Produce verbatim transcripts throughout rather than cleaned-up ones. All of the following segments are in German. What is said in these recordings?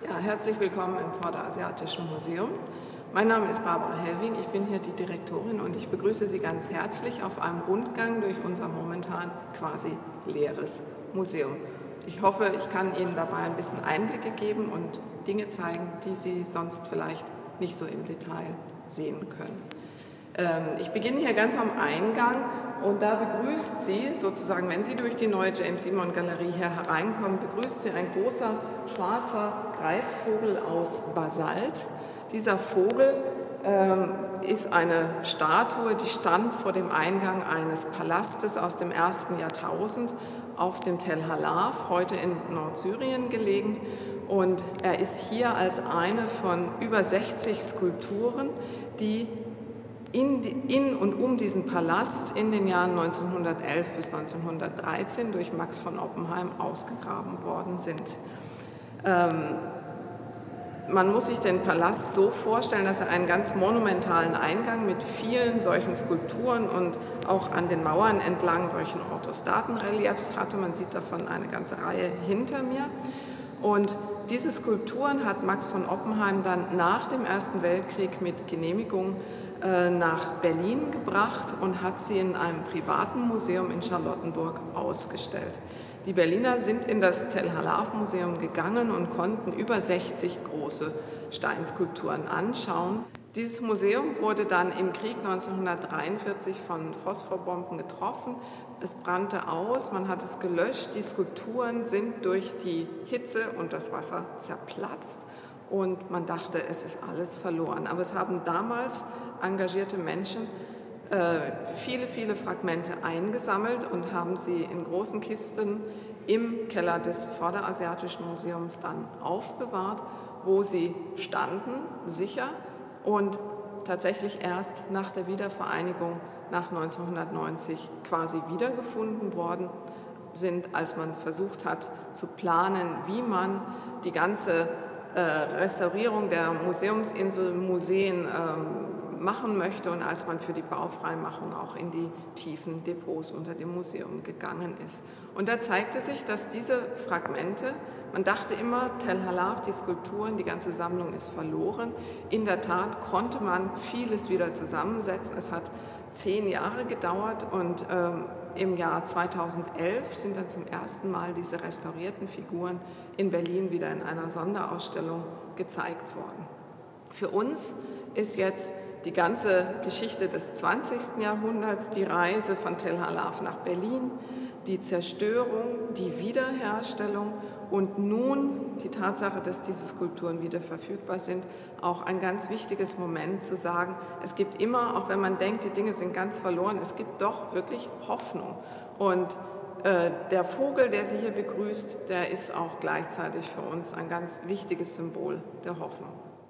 Ja, herzlich willkommen im Vorderasiatischen Museum. Mein Name ist Barbara Hellwing, ich bin hier die Direktorin und ich begrüße Sie ganz herzlich auf einem Rundgang durch unser momentan quasi leeres Museum. Ich hoffe, ich kann Ihnen dabei ein bisschen Einblicke geben und Dinge zeigen, die Sie sonst vielleicht nicht so im Detail sehen können. Ähm, ich beginne hier ganz am Eingang und da begrüßt Sie sozusagen, wenn Sie durch die neue James Simon Galerie hier hereinkommen, begrüßt Sie ein großer schwarzer Greifvogel aus Basalt. Dieser Vogel ähm, ist eine Statue, die stand vor dem Eingang eines Palastes aus dem ersten Jahrtausend auf dem Tel Halaf, heute in Nordsyrien gelegen. Und er ist hier als eine von über sechzig Skulpturen, die in, in und um diesen Palast in den Jahren neunzehnhundertelf bis neunzehnhundertdreizehn durch Max von Oppenheim ausgegraben worden sind. Ähm, Man muss sich den Palast so vorstellen, dass er einen ganz monumentalen Eingang mit vielen solchen Skulpturen und auch an den Mauern entlang solchen Orthostatenreliefs hatte. Man sieht davon eine ganze Reihe hinter mir. Und diese Skulpturen hat Max von Oppenheim dann nach dem Ersten Weltkrieg mit Genehmigung äh, nach Berlin gebracht und hat sie in einem privaten Museum in Charlottenburg ausgestellt. Die Berliner sind in das Tel Halaf Museum gegangen und konnten über sechzig große Steinskulpturen anschauen. Dieses Museum wurde dann im Krieg neunzehnhundertdreiundvierzig von Phosphorbomben getroffen. Es brannte aus, man hat es gelöscht. Die Skulpturen sind durch die Hitze und das Wasser zerplatzt und man dachte, es ist alles verloren. Aber es haben damals engagierte Menschen viele, viele Fragmente eingesammelt und haben sie in großen Kisten im Keller des Vorderasiatischen Museums dann aufbewahrt, wo sie standen, sicher und tatsächlich erst nach der Wiedervereinigung nach neunzehnhundertneunzig quasi wiedergefunden worden sind, als man versucht hat zu planen, wie man die ganze äh, Restaurierung der Museumsinsel, Museen ähm, machen möchte und als man für die Baufreimachung auch in die tiefen Depots unter dem Museum gegangen ist. Und da zeigte sich, dass diese Fragmente, man dachte immer, Tel Halaf, die Skulpturen, die ganze Sammlung ist verloren. In der Tat konnte man vieles wieder zusammensetzen. Es hat zehn Jahre gedauert und ähm, im Jahr zweitausendelf sind dann zum ersten Mal diese restaurierten Figuren in Berlin wieder in einer Sonderausstellung gezeigt worden. Für uns ist jetzt die ganze Geschichte des zwanzigsten Jahrhunderts, die Reise von Tel Halaf nach Berlin, die Zerstörung, die Wiederherstellung und nun die Tatsache, dass diese Skulpturen wieder verfügbar sind, auch ein ganz wichtiges Moment zu sagen, es gibt immer, auch wenn man denkt, die Dinge sind ganz verloren, es gibt doch wirklich Hoffnung. Und äh, der Vogel, der Sie hier begrüßt, der ist auch gleichzeitig für uns ein ganz wichtiges Symbol der Hoffnung.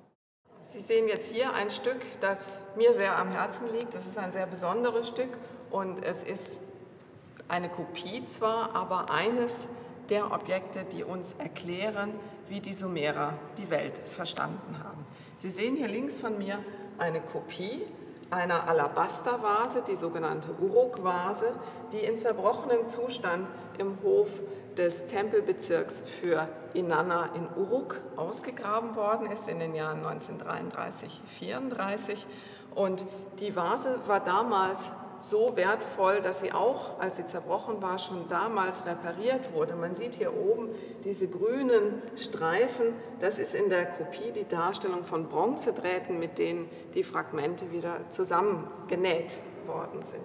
Sie sehen jetzt hier ein Stück, das mir sehr am Herzen liegt. Das ist ein sehr besonderes Stück und es ist eine Kopie zwar, aber eines der Objekte, die uns erklären, wie die Sumerer die Welt verstanden haben. Sie sehen hier links von mir eine Kopie einer Alabastervase, die sogenannte Uruk-Vase, die in zerbrochenem Zustand im Hof des Tempelbezirks für Inanna in Uruk ausgegraben worden ist in den Jahren neunzehnhundertdreiunddreißig bis vierunddreißig. Und die Vase war damals so wertvoll, dass sie auch, als sie zerbrochen war, schon damals repariert wurde. Man sieht hier oben diese grünen Streifen. Das ist in der Kopie die Darstellung von Bronzedrähten, mit denen die Fragmente wieder zusammengenäht worden sind.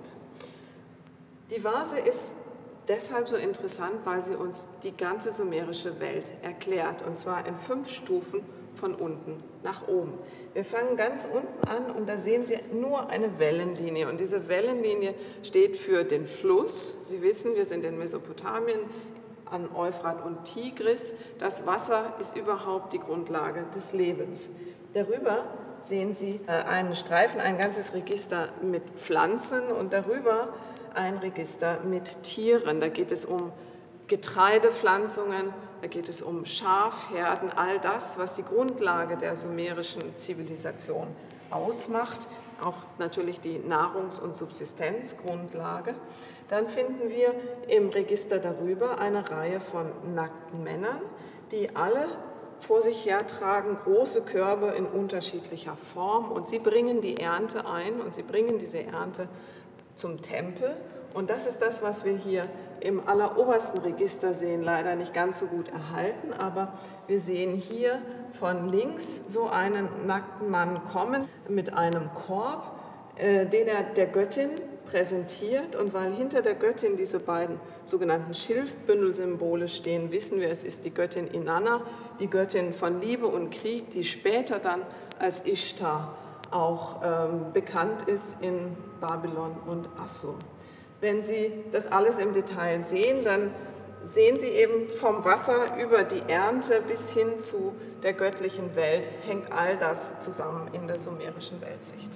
Die Vase ist deshalb so interessant, weil sie uns die ganze sumerische Welt erklärt, und zwar in fünf Stufen von unten nach oben. Wir fangen ganz unten an und da sehen Sie nur eine Wellenlinie und diese Wellenlinie steht für den Fluss. Sie wissen, wir sind in Mesopotamien an Euphrat und Tigris. Das Wasser ist überhaupt die Grundlage des Lebens. Darüber sehen Sie einen Streifen, ein ganzes Register mit Pflanzen und darüber ein Register mit Tieren. Da geht es um Getreidepflanzungen, da geht es um Schafherden, all das, was die Grundlage der sumerischen Zivilisation ausmacht, auch natürlich die Nahrungs- und Subsistenzgrundlage. Dann finden wir im Register darüber eine Reihe von nackten Männern, die alle vor sich hertragen, große Körbe in unterschiedlicher Form, und sie bringen die Ernte ein und sie bringen diese Ernte zum Tempel. Und das ist das, was wir hier im allerobersten Register sehen, leider nicht ganz so gut erhalten, aber wir sehen hier von links so einen nackten Mann kommen mit einem Korb, äh, den er der Göttin präsentiert, und weil hinter der Göttin diese beiden sogenannten Schilfbündelsymbole stehen, wissen wir, es ist die Göttin Inanna, die Göttin von Liebe und Krieg, die später dann als Ishtar auch ähm, bekannt ist in Babylon und Assur. Wenn Sie das alles im Detail sehen, dann sehen Sie eben vom Wasser über die Ernte bis hin zu der göttlichen Welt, hängt all das zusammen in der sumerischen Weltsicht.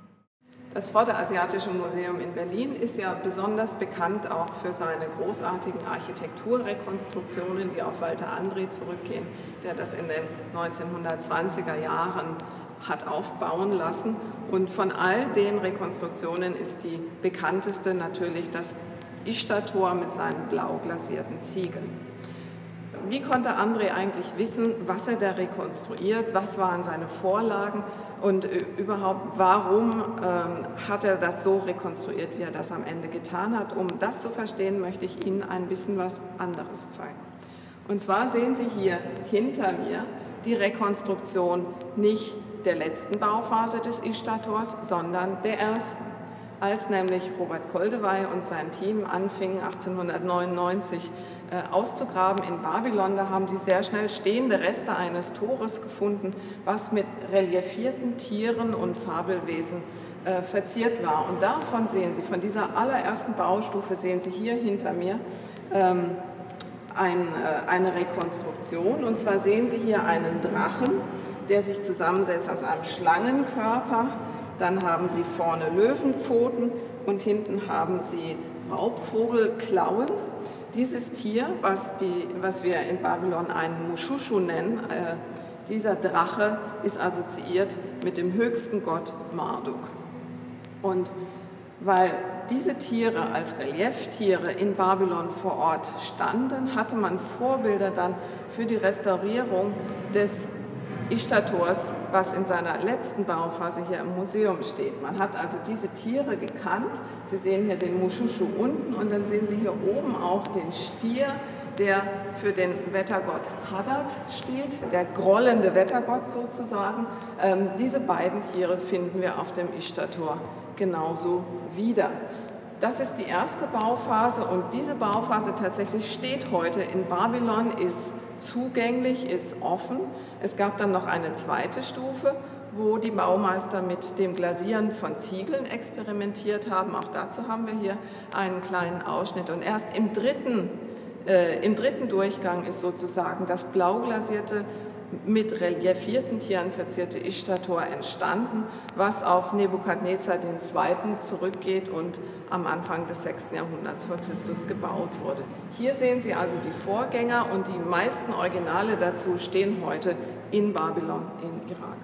Das Vorderasiatische Museum in Berlin ist ja besonders bekannt auch für seine großartigen Architekturrekonstruktionen, die auf Walter Andri zurückgehen, der das in den neunzehnhundertzwanziger Jahren hat aufbauen lassen. Und von all den Rekonstruktionen ist die bekannteste natürlich das Ishtar-Tor mit seinen blau glasierten Ziegeln. Wie konnte Andri eigentlich wissen, was er da rekonstruiert, was waren seine Vorlagen und überhaupt, warum ähm, hat er das so rekonstruiert, wie er das am Ende getan hat? Um das zu verstehen, möchte ich Ihnen ein bisschen was anderes zeigen. Und zwar sehen Sie hier hinter mir die Rekonstruktion nicht der letzten Bauphase des Ishtar-Tors, sondern der ersten. Als nämlich Robert Koldewey und sein Team anfingen, achtzehnhundertneunundneunzig äh, auszugraben in Babylon, da haben sie sehr schnell stehende Reste eines Tores gefunden, was mit reliefierten Tieren und Fabelwesen äh, verziert war. Und davon sehen Sie, von dieser allerersten Baustufe sehen Sie hier hinter mir ähm, ein, äh, eine Rekonstruktion. Und zwar sehen Sie hier einen Drachen, der sich zusammensetzt aus einem Schlangenkörper. Dann haben Sie vorne Löwenpfoten und hinten haben Sie Raubvogelklauen. Dieses Tier, was, die, was wir in Babylon einen Mushushu nennen, äh, dieser Drache ist assoziiert mit dem höchsten Gott Marduk. Und weil diese Tiere als Relieftiere in Babylon vor Ort standen, hatte man Vorbilder dann für die Restaurierung des Ishtar-Tors, was in seiner letzten Bauphase hier im Museum steht. Man hat also diese Tiere gekannt. Sie sehen hier den Mushushu unten und dann sehen Sie hier oben auch den Stier, der für den Wettergott Hadad steht, der grollende Wettergott sozusagen. Ähm, diese beiden Tiere finden wir auf dem Ishtar-Tor genauso wieder. Das ist die erste Bauphase und diese Bauphase tatsächlich steht heute in Babylon, ist zugänglich, ist offen. Es gab dann noch eine zweite Stufe, wo die Baumeister mit dem Glasieren von Ziegeln experimentiert haben. Auch dazu haben wir hier einen kleinen Ausschnitt. Und erst im dritten, äh, im dritten Durchgang ist sozusagen das blau glasierte, mit reliefierten Tieren verzierte Ishtar-Tor entstanden, was auf Nebukadnezar den Zweiten zurückgeht und am Anfang des sechsten Jahrhunderts vor Christus gebaut wurde. Hier sehen Sie also die Vorgänger und die meisten Originale dazu stehen heute in Babylon in Irak.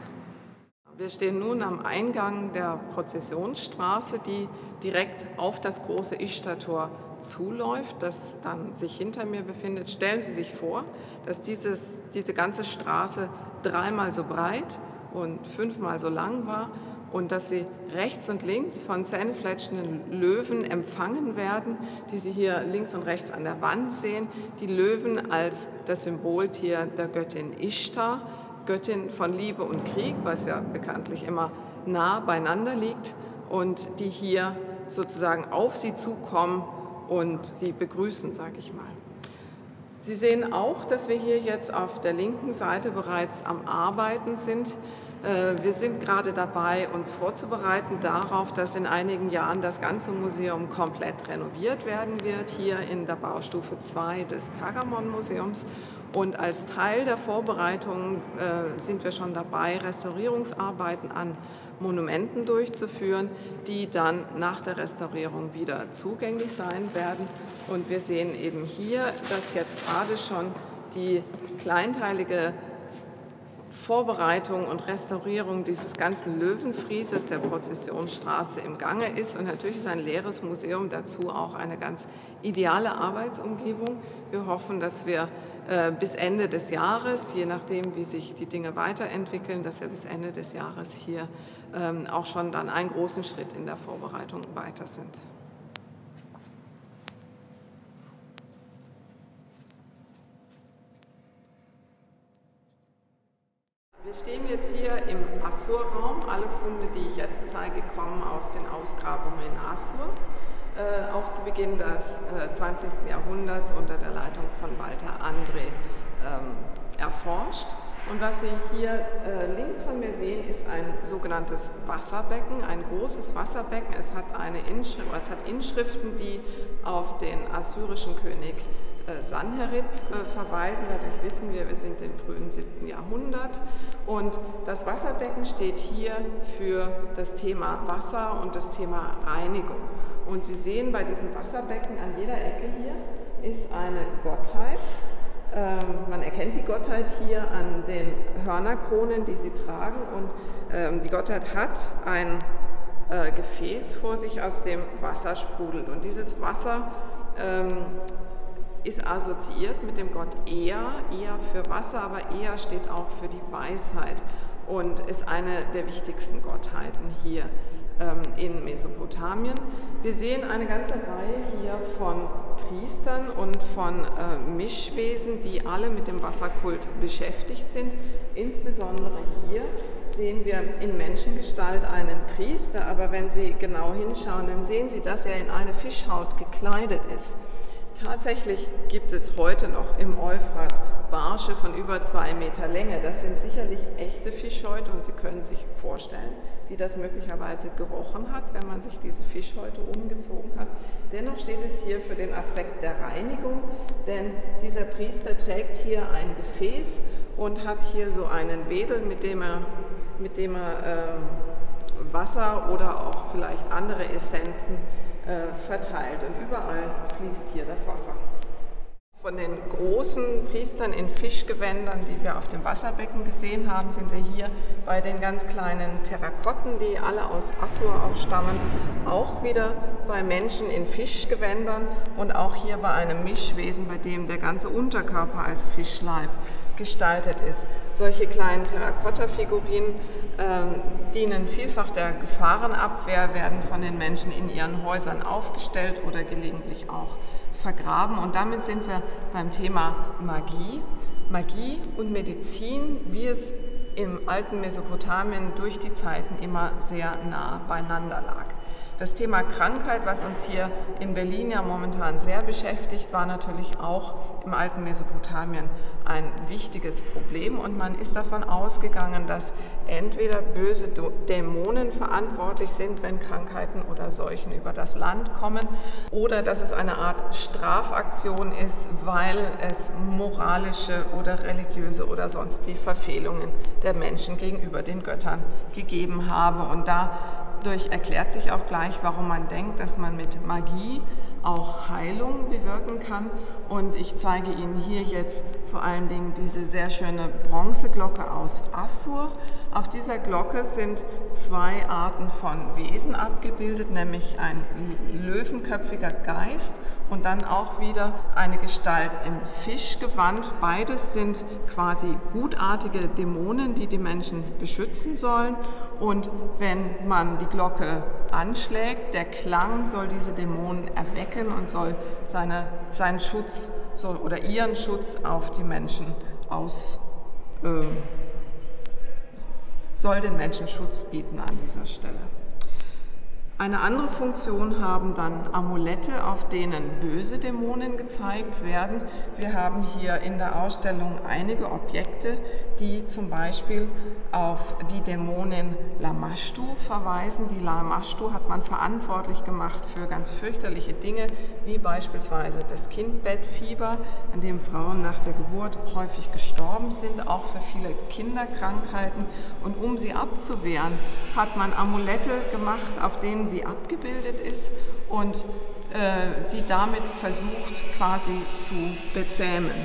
Wir stehen nun am Eingang der Prozessionsstraße, die direkt auf das große Ishtar-Tor zuläuft, das dann sich hinter mir befindet. Stellen Sie sich vor, dass dieses, diese ganze Straße dreimal so breit und fünfmal so lang war und dass sie rechts und links von zähnefletschenden Löwen empfangen werden, die Sie hier links und rechts an der Wand sehen. Die Löwen als das Symboltier der Göttin Ishtar, Göttin von Liebe und Krieg, was ja bekanntlich immer nah beieinander liegt, und die hier sozusagen auf sie zukommen und sie begrüßen, sage ich mal. Sie sehen auch, dass wir hier jetzt auf der linken Seite bereits am Arbeiten sind. Wir sind gerade dabei, uns vorzubereiten darauf, dass in einigen Jahren das ganze Museum komplett renoviert werden wird, hier in der Baustufe zwei des Pergamon-Museums. Und als Teil der Vorbereitungen äh, sind wir schon dabei, Restaurierungsarbeiten an Monumenten durchzuführen, die dann nach der Restaurierung wieder zugänglich sein werden. Und wir sehen eben hier, dass jetzt gerade schon die kleinteilige Vorbereitung und Restaurierung dieses ganzen Löwenfrieses der Prozessionsstraße im Gange ist. Und natürlich ist ein leeres Museum dazu auch eine ganz ideale Arbeitsumgebung. Wir hoffen, dass wir äh, bis Ende des Jahres, je nachdem, wie sich die Dinge weiterentwickeln, dass wir bis Ende des Jahres hier ähm, auch schon dann einen großen Schritt in der Vorbereitung weiter sind. Wir stehen jetzt hier im Assur-Raum. Alle Funde, die ich jetzt zeige, kommen aus den Ausgrabungen in Assur, äh, auch zu Beginn des äh, zwanzigsten Jahrhunderts unter der Leitung von Walter André ähm, erforscht. Und was Sie hier äh, links von mir sehen, ist ein sogenanntes Wasserbecken, ein großes Wasserbecken. Es hat, eine Inschrift, es hat Inschriften, die auf den assyrischen König Sanherib verweisen. Dadurch wissen wir, wir sind im frühen siebten Jahrhundert. Und das Wasserbecken steht hier für das Thema Wasser und das Thema Reinigung. Und Sie sehen bei diesem Wasserbecken an jeder Ecke hier ist eine Gottheit. Ähm, man erkennt die Gottheit hier an den Hörnerkronen, die sie tragen. Und ähm, die Gottheit hat ein äh, Gefäß vor sich, aus dem Wasser sprudelt. Und dieses Wasser ähm, ist assoziiert mit dem Gott Ea, Ea für Wasser, aber Ea steht auch für die Weisheit und ist eine der wichtigsten Gottheiten hier ähm, in Mesopotamien. Wir sehen eine ganze Reihe hier von Priestern und von äh, Mischwesen, die alle mit dem Wasserkult beschäftigt sind. Insbesondere hier sehen wir in Menschengestalt einen Priester, aber wenn Sie genau hinschauen, dann sehen Sie, dass er in eine Fischhaut gekleidet ist. Tatsächlich gibt es heute noch im Euphrat Barsche von über zwei Meter Länge. Das sind sicherlich echte Fischhäute und Sie können sich vorstellen, wie das möglicherweise gerochen hat, wenn man sich diese Fischhäute umgezogen hat. Dennoch steht es hier für den Aspekt der Reinigung, denn dieser Priester trägt hier ein Gefäß und hat hier so einen Wedel, mit dem er, mit dem er äh, Wasser oder auch vielleicht andere Essenzen verteilt und überall fließt hier das Wasser. Von den großen Priestern in Fischgewändern, die wir auf dem Wasserbecken gesehen haben, sind wir hier bei den ganz kleinen Terrakotten, die alle aus Assur ausstammen, auch wieder bei Menschen in Fischgewändern und auch hier bei einem Mischwesen, bei dem der ganze Unterkörper als Fischleib gestaltet ist. Solche kleinen Terrakotta-Figurinen ähm, dienen vielfach der Gefahrenabwehr, werden von den Menschen in ihren Häusern aufgestellt oder gelegentlich auch vergraben. Und damit sind wir beim Thema Magie. Magie und Medizin, wie es im alten Mesopotamien durch die Zeiten immer sehr nah beieinander lag. Das Thema Krankheit, was uns hier in Berlin ja momentan sehr beschäftigt, war natürlich auch im alten Mesopotamien ein wichtiges Problem. Und man ist davon ausgegangen, dass entweder böse Dämonen verantwortlich sind, wenn Krankheiten oder Seuchen über das Land kommen, oder dass es eine Art Strafaktion ist, weil es moralische oder religiöse oder sonst wie Verfehlungen der Menschen gegenüber den Göttern gegeben habe. Und da Dadurch erklärt sich auch gleich, warum man denkt, dass man mit Magie auch Heilung bewirken kann. Und ich zeige Ihnen hier jetzt vor allen Dingen diese sehr schöne Bronzeglocke aus Assur. Auf dieser Glocke sind zwei Arten von Wesen abgebildet, nämlich ein löwenköpfiger Geist und dann auch wieder eine Gestalt im Fischgewand. Beides sind quasi gutartige Dämonen, die die Menschen beschützen sollen. Und wenn man die Glocke anschlägt, der Klang soll diese Dämonen erwecken und soll seine, seinen Schutz soll, oder ihren Schutz auf die Menschen aus, äh, soll den Menschen Schutz bieten an dieser Stelle. Eine andere Funktion haben dann Amulette, auf denen böse Dämonen gezeigt werden. Wir haben hier in der Ausstellung einige Objekte, die zum Beispiel auf die Dämonin Lamashtu verweisen. Die Lamashtu hat man verantwortlich gemacht für ganz fürchterliche Dinge, wie beispielsweise das Kindbettfieber, an dem Frauen nach der Geburt häufig gestorben sind, auch für viele Kinderkrankheiten. Und um sie abzuwehren, hat man Amulette gemacht, auf denen sie abgebildet ist und äh, sie damit versucht quasi zu bezähmen.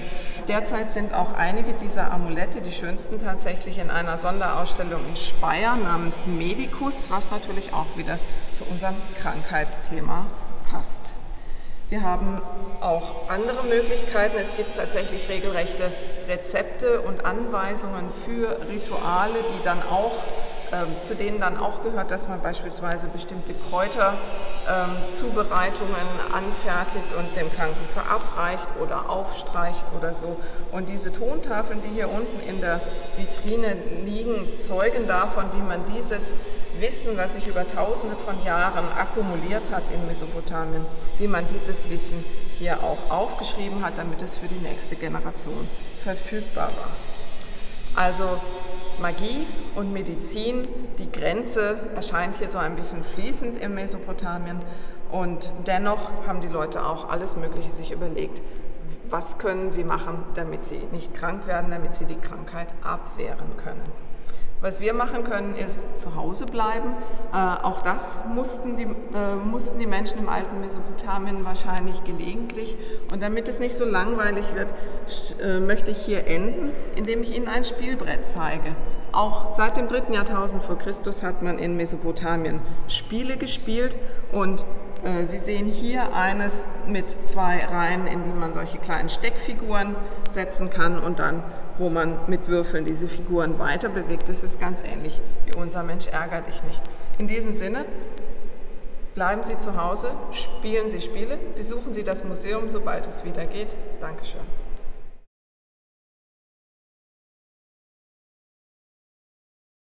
derzeit sind auch einige dieser Amulette, die schönsten tatsächlich, in einer Sonderausstellung in Speyer namens Medicus, was natürlich auch wieder zu unserem Krankheitsthema passt. Wir haben auch andere Möglichkeiten. Es gibt tatsächlich regelrechte Rezepte und Anweisungen für Rituale, die dann auch, äh, zu denen dann auch gehört, dass man beispielsweise bestimmte Kräuterzubereitungen ähm, anfertigt und dem Kranken verabreicht oder aufstreicht oder so. Und diese Tontafeln, die hier unten in der Vitrine liegen, zeugen davon, wie man dieses Wissen, was sich über tausende von Jahren akkumuliert hat in Mesopotamien, wie man dieses Wissen hier auch aufgeschrieben hat, damit es für die nächste Generation verfügbar war. Also Magie und Medizin, die Grenze erscheint hier so ein bisschen fließend in Mesopotamien, und dennoch haben die Leute auch alles Mögliche sich überlegt, was können sie machen, damit sie nicht krank werden, damit sie die Krankheit abwehren können. Was wir machen können, ist zu Hause bleiben. Äh, auch das mussten die, äh, mussten die Menschen im alten Mesopotamien wahrscheinlich gelegentlich. Und damit es nicht so langweilig wird, äh, möchte ich hier enden, indem ich Ihnen ein Spielbrett zeige. Auch seit dem dritten Jahrtausend vor Christus hat man in Mesopotamien Spiele gespielt, und äh, Sie sehen hier eines mit zwei Reihen, in die man solche kleinen Steckfiguren setzen kann und dann, wo man mit Würfeln diese Figuren weiter bewegt. Das ist ganz ähnlich wie unser Mensch ärger dich nicht. In diesem Sinne, bleiben Sie zu Hause, spielen Sie Spiele, besuchen Sie das Museum, sobald es wieder geht. Dankeschön.